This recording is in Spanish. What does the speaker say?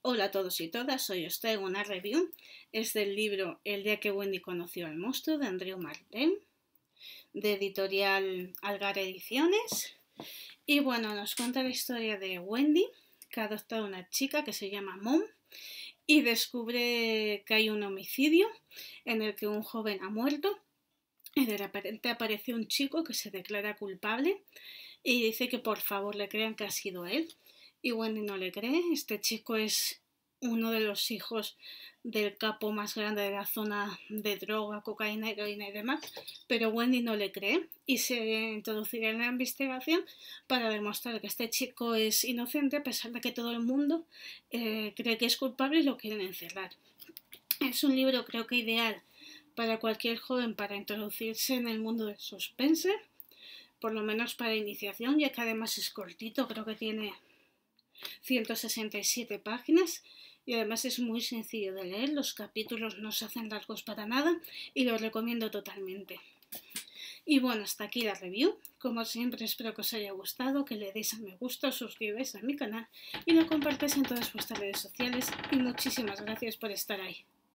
Hola a todos y todas, hoy os traigo una review. Es del libro El día que Wendy conoció al monstruo de Andreu Martín, de editorial Algar Ediciones. Y bueno, nos cuenta la historia de Wendy, que ha adoptado a una chica que se llama Mom y descubre que hay un homicidio en el que un joven ha muerto y de repente aparece un chico que se declara culpable y dice que por favor le crean que ha sido él. Y Wendy no le cree. Este chico es uno de los hijos del capo más grande de la zona de droga, cocaína, heroína y demás, pero Wendy no le cree y se introducirá en la investigación para demostrar que este chico es inocente a pesar de que todo el mundo cree que es culpable y lo quieren encerrar. Es un libro creo que ideal para cualquier joven para introducirse en el mundo del suspense, por lo menos para iniciación, ya que además es cortito, creo que tiene 167 páginas y además es muy sencillo de leer, los capítulos no se hacen largos para nada y lo recomiendo totalmente. Y bueno, hasta aquí la review. Como siempre espero que os haya gustado, que le deis a me gusta, os suscribáis a mi canal y lo compartáis en todas vuestras redes sociales y muchísimas gracias por estar ahí.